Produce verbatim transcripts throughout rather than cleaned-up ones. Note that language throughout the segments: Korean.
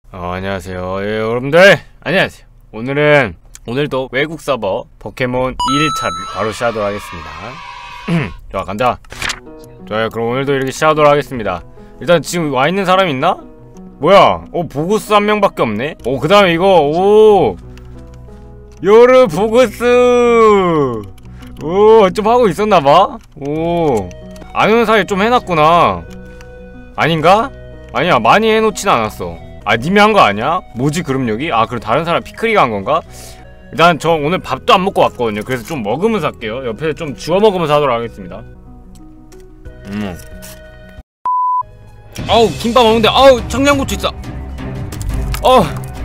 어, 안녕하세요. 예, 여러분들 안녕하세요. 오늘은 오늘도 외국 서버 포켓몬 일 일차를 바로 시작하도록 하겠습니다. 좋아, 간다. 좋아요. 그럼 오늘도 이렇게 시작하도록 하겠습니다. 일단 지금 와있는 사람 있나? 뭐야? 오, 보구스 한 명밖에 없네? 오, 그 다음에 이거 오 요르 보구스. 오, 좀 하고 있었나봐? 오, 안 오는 사이에 좀 해놨구나. 아닌가? 아니야, 많이 해놓진 않았어. 아, 님이 한 거 아니야? 뭐지 그럼 여기? 아, 그럼 다른 사람 피크리가 한 건가? 일단 저 오늘 밥도 안 먹고 왔거든요. 그래서 좀 먹으면서 할게요. 옆에 좀 주워 먹으면서 하도록 하겠습니다. 음. 아우, 김밥 먹는데 아우, 청양고추 있어. 어.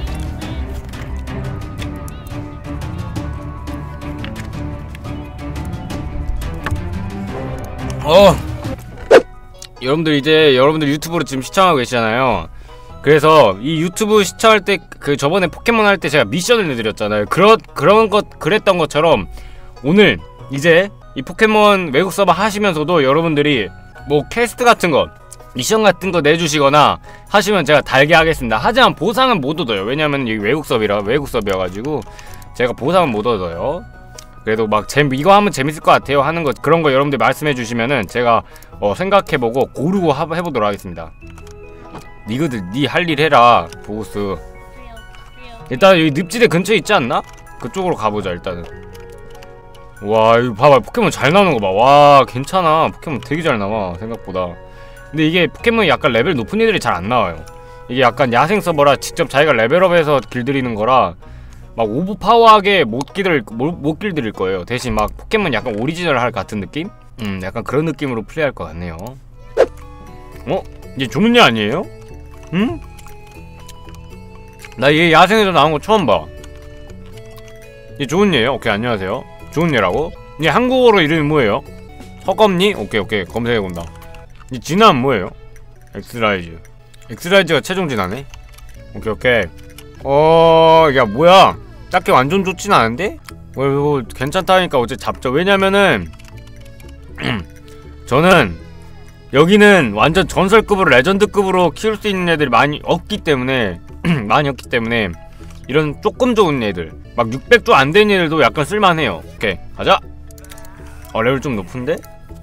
어. 여러분들 이제 여러분들 유튜브로 지금 시청하고 계시잖아요. 그래서 이 유튜브 시청할 때 그 저번에 포켓몬 할 때 제가 미션을 내드렸잖아요. 그런 그런 것 그랬던 것처럼 오늘 이제 이 포켓몬 외국 서버 하시면서도 여러분들이 뭐 퀘스트 같은 거 미션 같은 거 내주시거나 하시면 제가 달게 하겠습니다. 하지만 보상은 못 얻어요. 왜냐면 여기 외국 서버라 외국 서버여가지고 제가 보상은 못 얻어요. 그래도 막 재, 이거 하면 재밌을 것 같아요 하는 거 그런 거 여러분들 말씀해 주시면은 제가 어, 생각해보고 고르고 하, 해보도록 하겠습니다. 니그들 니 할 일 해라. 보구스. 일단 여기 늪지대 근처에 있지 않나? 그쪽으로 가보자 일단은. 와, 이거 봐봐, 포켓몬 잘 나오는 거 봐. 와, 괜찮아. 포켓몬 되게 잘 나와 생각보다. 근데 이게 포켓몬이 약간 레벨 높은 애들이 잘 안 나와요. 이게 약간 야생 서버라 직접 자기가 레벨업해서 길들이는 거라 막 오버파워하게 못 길들 못, 못 길들일 거예요. 대신 막 포켓몬 약간 오리지널 할 같은 느낌? 음, 약간 그런 느낌으로 플레이할 것 같네요. 어? 이제 좋은 애 아니에요? 응? 나 얘 야생에서 나온 거 처음 봐. 얘 좋은 얘예요? 오케이, 안녕하세요. 좋은 얘라고? 얘 한국어로 이름이 뭐예요? 허검니? 오케이 오케이, 검색해본다. 얘 진화는 뭐예요? 엑스라이즈. 엑스라이즈가 최종 진화네? 오케이 오케이. 어... 야, 뭐야, 딱히 완전 좋진 않은데? 뭐 이거 괜찮다니까 어째 잡죠. 왜냐면은 저는 여기는 완전 전설급으로 레전드급으로 키울 수 있는 애들이 많이 없기 때문에 많이 없기 때문에 이런 조금 좋은 애들 막 육백 조 안 된 애들도 약간 쓸만해요. 오케이, 가자. 어, 레벨 좀 높은데?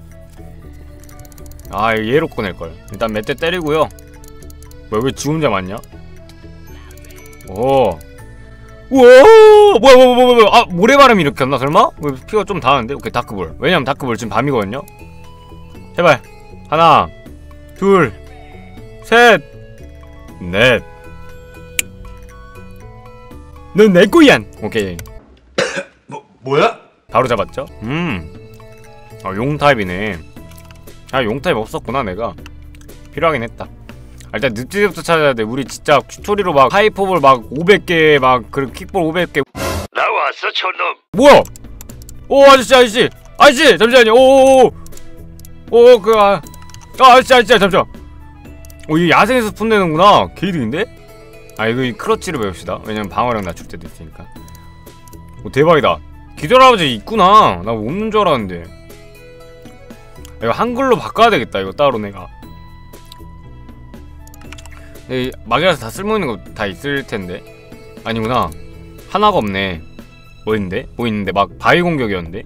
아, 얘로 꺼낼걸. 일단 몇 대 때리고요. 뭐야, 왜 지 혼자 맞냐? 오. 우와! 뭐야, 뭐야, 뭐야, 뭐야. 아, 모래바람이 일으켰나, 설마? 왜 피가 좀 닿았는데? 오케이, 다크볼. 왜냐면 다크볼 지금 밤이거든요? 제발. 하나, 둘, 셋, 넷. 넌 내 거야! 오케이. 뭐, 뭐야? 바로 잡았죠? 음. 아, 용타입이네. 아, 용타입 없었구나, 내가. 필요하긴 했다. 아, 일단 늪지대부터 찾아야 돼. 우리 진짜 튜토리로 막 하이퍼볼 막 오백 개 막 그리고 킥볼 오백 개. 나왔어, 저놈. 뭐야? 오, 아저씨, 아저씨, 아저씨, 잠시만요. 오오오, 오, 그 아, 아, 아저씨, 아저씨, 잠시만. 오, 이게 야생에서 푼내는구나. 개이득인데? 아, 이거 이 클러치를 배웁시다. 왜냐면 방어력 낮출 때도 있으니까. 오, 대박이다. 기절아버지 있구나. 나 없는 줄 알았는데. 이거 한글로 바꿔야 되겠다. 이거 따로 내가. 네, 막이라서 다 쓸모있는 거 다 있을 텐데. 아니구나. 하나가 없네. 뭐 있는데? 뭐 있는데? 막 바위 공격이었는데?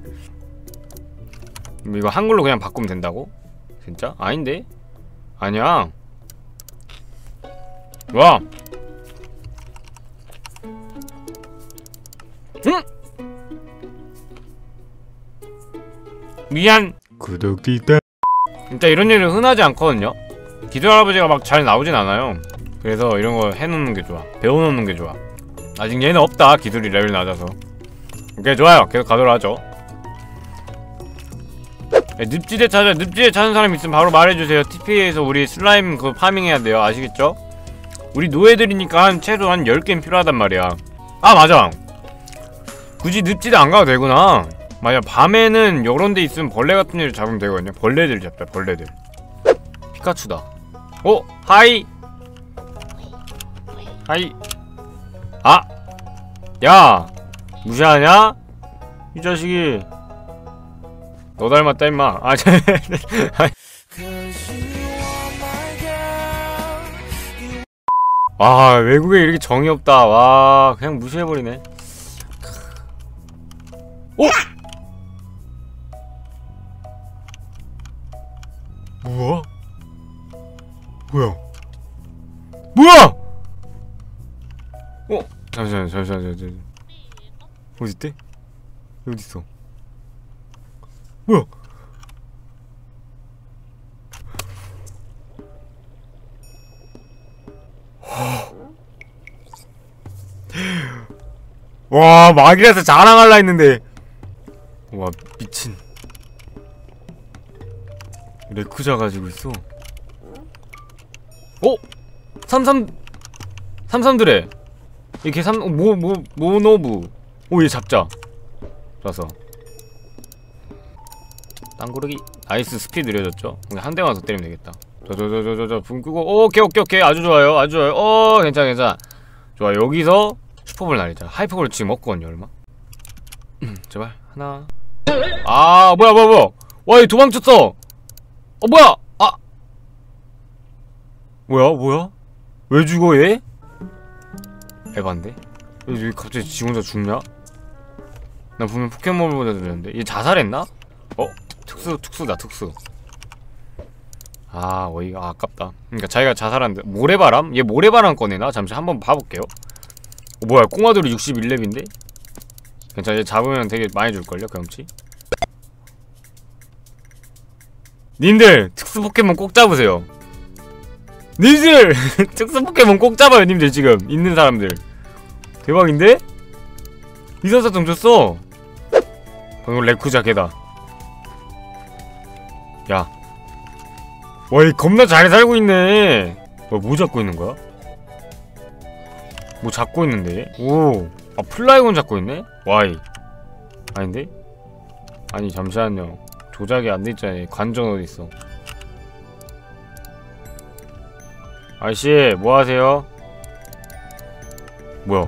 이거 한글로 그냥 바꾸면 된다고? 진짜? 아닌데? 아니야. 와! 응? 미안. 구독이다. 진짜 이런 일은 흔하지 않거든요? 기술할아버지가 막 잘 나오진 않아요. 그래서 이런 거 해놓는 게 좋아. 배워놓는 게 좋아. 아직 얘는 없다. 기술이 레벨 낮아서. 오케이, 좋아요. 계속 가도록 하죠. 네, 늪지대 찾아. 늪지대 찾는 사람 있으면 바로 말해주세요. 티피에서 우리 슬라임 그거 파밍해야 돼요. 아시겠죠? 우리 노예들이니까 한 최소 한 열 개는 필요하단 말이야. 아, 맞아. 굳이 늪지대 안 가도 되구나. 맞아, 밤에는 요런데 있으면 벌레 같은 애를 잡으면 되거든요. 벌레들 잡자, 벌레들. 피카츄다. 어? 하이! 하이. 아! 야! 무시하냐? 이 자식이. 너 닮았다 임마. 아, 저 아 외국에 이렇게 정이 없다. 와 그냥 무시해버리네. 오! 뭐야? 뭐야? 뭐야? 어? 잠시만 잠시만 잠시만 어딨대? 어딨어? 뭐야? 와 막이라서 자랑할라 했는데 와 미친 레쿠자 가지고 있어. 어? 삼삼 삼삼드래 이렇게 삼 모 모 모노부. 오 얘 잡자. 좋았어. 땅구르기. 나이스. 스피드 느려졌죠? 한 대만 더 때리면 되겠다. 저 저 저 저 저 저 붕 끄고. 오케이 오케이 오케이 아주 좋아요 아주 좋아요. 어 괜찮아 괜찮아. 좋아 여기서 슈퍼볼 날리자. 하이퍼볼 지금 없거든요 얼마? 제발 하나. 아 뭐야 뭐야 뭐야. 와 얘 도망쳤어. 어 뭐야. 아 뭐야 뭐야. 왜 죽어 얘? 에반데? 왜 갑자기 지 혼자 죽냐? 난 분명 포켓몬보다 들렸는데 얘 자살했나? 어? 특수 특수다 특수. 아 어이가 아깝다. 그니까 자기가 자살한데. 모래바람? 얘 모래바람 꺼내나? 잠시 한번 봐볼게요. 어, 뭐야 꼬마돌이 육십일 렙인데? 괜찮아 얘 잡으면 되게 많이 줄걸요 경험치? 님들 특수 포켓몬 꼭 잡으세요. 님들 특수 포켓몬 꼭 잡아요 님들. 지금 있는 사람들 대박인데? 이사사정 줬어. 방금 레쿠자 개다. 야 와 이 겁나 잘 살고 있네. 뭐, 뭐 잡고 있는 거야? 뭐 잡고 있는데? 오, 아 플라이곤 잡고 있네? 와이 아닌데? 아니 잠시만요. 조작이 안 돼있잖아요. 관전 어딨어? 아저씨 뭐하세요? 뭐야?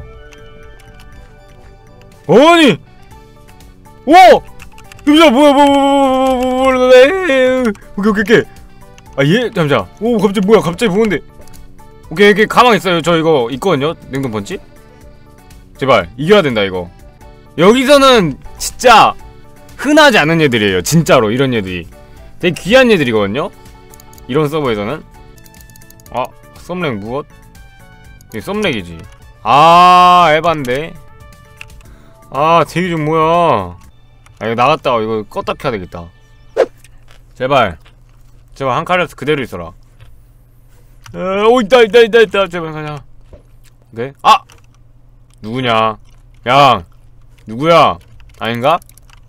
아니! 오! 잠시만 뭐야 뭐야 뭐야 뭐야 뭐야 오케이 오케이 오케이. 아 얘? 잠시만. 오 갑자기 뭐야 갑자기 보는데. 오케이 오케이 가만히 있어요. 저 이거 있거든요 냉동 펀치? 제발 이겨야 된다 이거. 여기서는 진짜 흔하지 않은 애들이에요 진짜로. 이런 애들이 되게 귀한 애들이거든요 이런 서버에서는. 아 썸렉 무엇? 이게 썸렉이지. 아 에반데. 아 대기 좀 뭐야. 아 이거 나갔다가 이거 껐다 켜야 되겠다. 제발 제발 한 칸에서 그대로 있어라. 에, 오 있다 있다 있다 있다. 제발 가자. 네? 아! 누구냐? 야 누구야? 아닌가?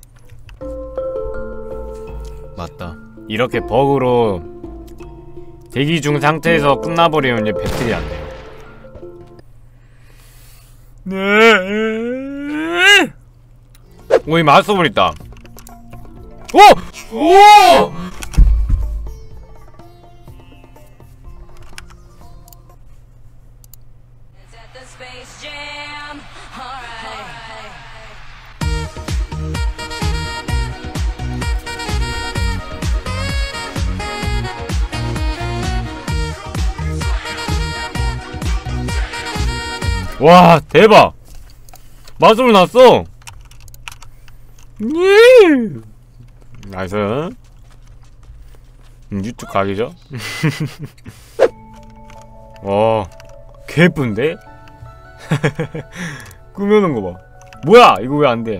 맞다. 이렇게 버그로 대기 중 상태에서 끝나버리면 이제 배틀이 안 돼요. 네. 오, 이 마스터볼 있다. 오! 오! 와 대박. 마스터볼 났어. 예. 나이스. 음, 유튜브 각이죠? 와 개예쁜데? 꾸며놓은 거 봐. 뭐야 이거 왜 안돼?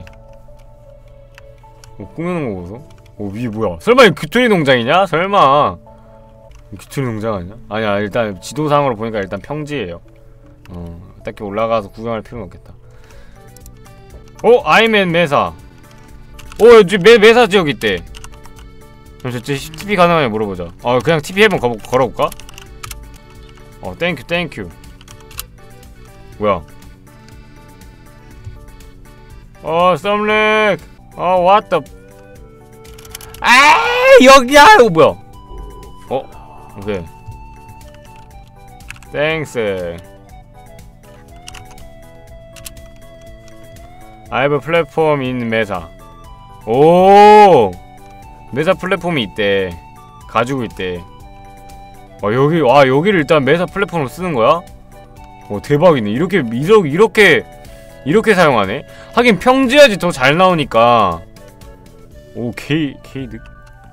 어, 꾸며놓은 거 보소? 어 위에 뭐야? 설마 이거 규토리 농장이냐? 설마 규토리 농장 아니야? 아니야 일단 지도상으로 보니까 일단 평지예요. 어 딱히 올라가서 구경할 필요는 없겠다. 어? 아이맨 메사. 오 여기 메, 메사 지역 있대. 그럼 저 티피 가능하냐 물어보자. 아 그냥 티피 해본 거, 걸어볼까? 어 땡큐 땡큐. 뭐야? 어 썸렉. 어 왔다. 아 여기야. 이거 뭐야? 어? 오케이 땡스. I have a platform in Mesa. 오 메사 플랫폼이 있대. 가지고 있대. 아 여기 와 여기를 일단 메사 플랫폼으로 쓰는 거야? 어 대박이네. 이렇게 이렇게 이렇게 이렇게 사용하네. 하긴 평지야지 더 잘 나오니까. 오 K K 느.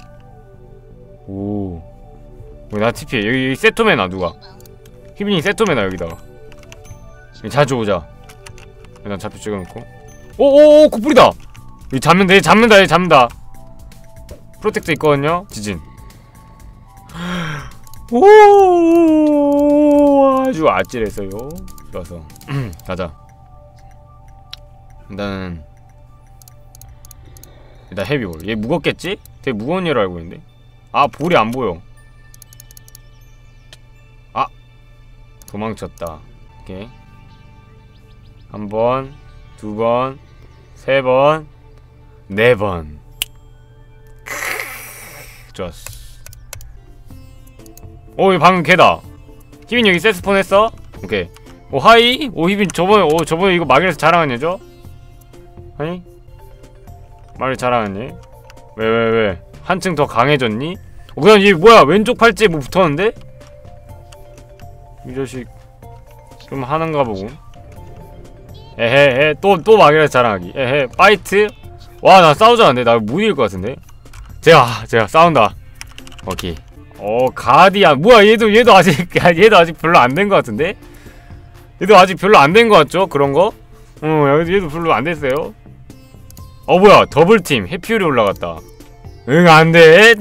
오. 나 티피해. 여기, 여기 세토메나 누가? 희빈이 세토메나 여기다가. 여기 자주 오자. 일단 좌표 찍어놓고. 오오오 코뿔이다. 여기 잡는다. 얘 잡는다. 얘 잡는다. 프로텍트 있거든요. 지진. 오 아주 아찔했어요. 좋아서 가자. 일단은 일단 헤비볼. 얘 무겁겠지? 되게 무거운 얘로 알고 있는데. 아 볼이 안 보여. 아 도망쳤다. 오케이. 한 번, 두 번, 세 번, 네 번. 좋았어. 오, 이 방금 걔다. 희빈 여기 세스폰 했어? 오케이. 오, 하이? 오, 희빈 저번에, 오, 저번에 이거 막에서 자랑한 얘죠? 아니? 말을 자랑한 얘? 왜, 왜, 왜? 한층 더 강해졌니? 어, 그냥 얘 뭐야? 왼쪽 팔찌에 뭐 붙었는데? 이 자식 좀 하는가 보고. 에헤헤. 또, 또 막이라서 자랑하기. 에헤. 파이트? 와, 나 싸우자. 근데 나 못 이길 것 같은데? 제가, 제가 싸운다. 오케이. 어 가디안 뭐야 얘도 얘도 아직 얘도 아직 별로 안 된 것 같은데? 얘도 아직 별로 안 된 것 같죠? 그런 거? 어 얘도 별로 안 됐어요. 어 뭐야 더블팀 해피율이 올라갔다. 응 안돼.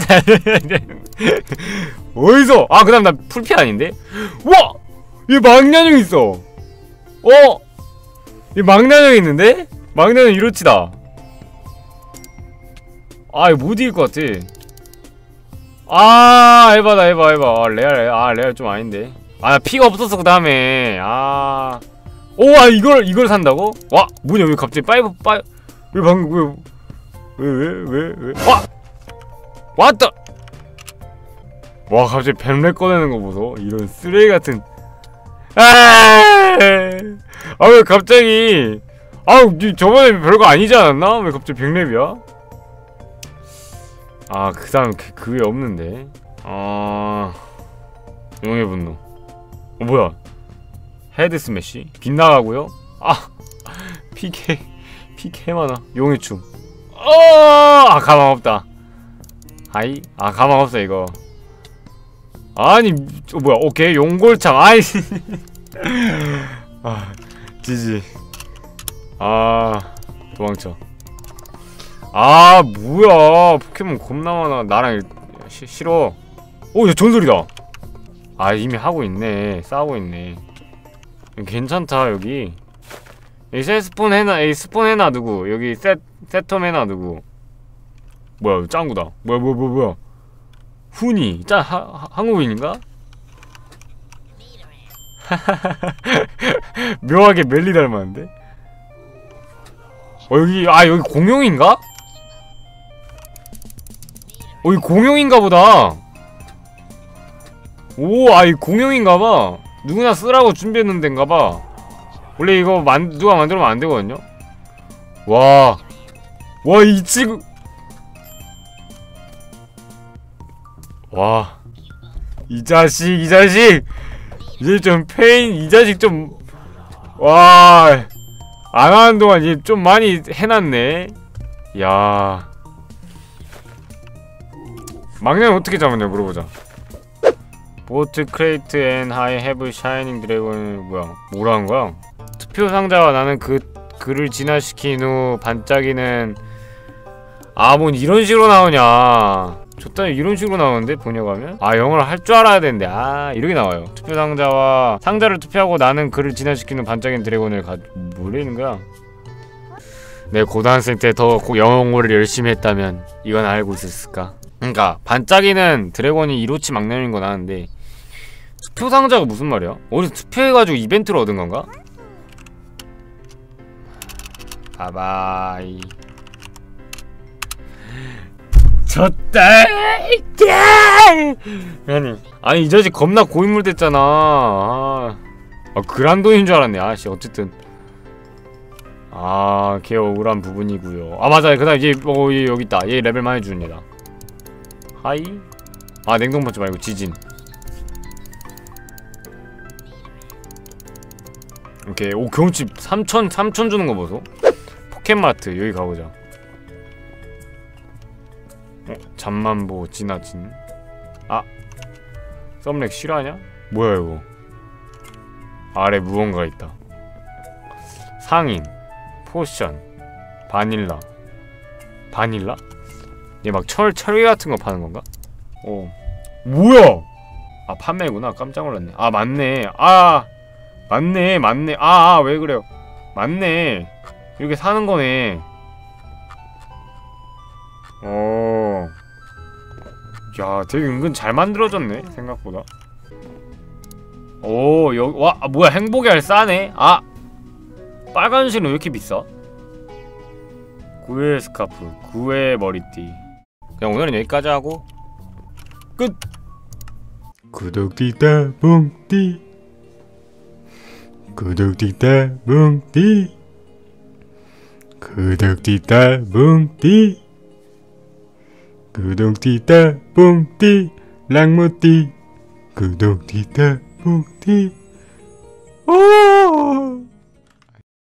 어디서? 아 그다음 나 풀피 아닌데? 와! 얘 망나뇽 있어. 어? 얘 망나뇽 있는데? 망나뇽 이로치다. 아 이거 못 이길 것 같아. 아 에바다 에바 에바. 아 레알 아 레알 좀 아닌데. 아 피가 없었어 그 다음에. 아 오아 이걸 이걸 산다고? 와 뭐냐 왜 갑자기 파이브 파이 왜 방금 왜 왜 왜 왜 왜 와 왔다. 와 갑자기 뱀렉 꺼내는 거 보소. 이런 쓰레기 같은. 아 왜 갑자기 아 저번에 별거 아니지 않았나? 왜 갑자기 백렙이야? 아, 그 다음 그, 그 외에 없는데. 아... 용의 분노. 어, 뭐야? 헤드 스매시? 빗나가고요? 아! 피케... 피케 많아. 용의 춤. 어! 아, 가망 없다. 하이? 아, 가망 없어, 이거. 아니, 어, 뭐야? 오케이, 용골창. 아이! 아, 지지. 아, 도망쳐. 아 뭐야 포켓몬 겁나 많아. 나랑 시, 싫어. 오 야 전설이다. 아 이미 하고 있네. 싸우고 있네. 괜찮다 여기. 여기 세스폰 해놔. 여기 스폰 해놔 누구. 여기 세, 세톰 해놔 누구. 뭐야 짱구다. 뭐야 뭐야 뭐야 뭐야 훈이 짱 하, 한국인인가? 묘하게 멜리 닮았는데? 어 여기 아 여기 공룡인가? 어, 이 공룡인가보다. 오, 아, 이 공룡인가봐. 누구나 쓰라고 준비했는 데인가봐. 원래 이거 만, 누가 만들면 안 되거든요? 와. 와, 이 친구. 와. 이 자식, 이 자식. 이제 좀 페인, 이 자식 좀. 와. 안 하는 동안 이제 좀 많이 해놨네. 야. 막내는 어떻게 잡았냐 물어보자. 보트 크레이트 앤 하이 해브 샤이닝 드래곤 뭐야 뭐라는 거야? 투표 상자와 나는 그 글을 진화시킨 후 반짝이는 아 뭔 이런 식으로 나오냐. 좋다 이런 식으로 나오는데 번역하면? 아 영어를 할 줄 알아야 되는데 아 이렇게 나와요. 투표 상자와 상자를 투표하고 나는 글을 진화시키는 반짝이는 드래곤을 가 뭐라는 거야? 내 고등학생 때 더 영어 공부를 열심히 했다면 이건 알고 있었을까? 그니까 반짝이는 드래곤이 이로치 막내인 건 아는데 투표 상자가 무슨 말이야? 어디서 투표해가지고 이벤트를 얻은 건가? 바바이. 졌다. 아니 아니 이 자식 겁나 고인물 됐잖아. 아, 아 그란돈인 줄 알았네. 아씨 어쨌든 아 걔 억울한 부분이구요. 아 맞아 그 다음 얘 어, 얘 여기 있다. 얘 레벨 많이 주는 얘다. 하이? 아 냉동반지 말고 지진. 오케이. 오, 경험치 삼천 삼천 주는 거 보소. 포켓마트 여기 가보자. 어, 잠만보 지나친. 아, 썸렉 실화냐? 뭐야 이거? 아래 무언가 있다. 상인, 포션, 바닐라. 바닐라? 얘 막 철, 철개 같은 거 파는 건가? 어. 뭐야? 아, 판매구나. 깜짝 놀랐네. 아, 맞네. 아, 맞네. 맞네. 아, 아, 왜 그래요? 맞네. 이렇게 사는 거네. 어. 야, 되게 은근 잘 만들어졌네. 생각보다. 오, 여기, 와, 아, 뭐야. 행복의 알 싸네. 아! 빨간색은 왜 이렇게 비싸? 구의 스카프, 구의 머리띠. 그냥 오늘은 여기까지 하고 끝! 구독띠다 뭉띠 구독띠다 뭉띠 구독띠다 뭉띠 구독띠다 뭉띠 랑무띠 구독띠다 뭉띠 오!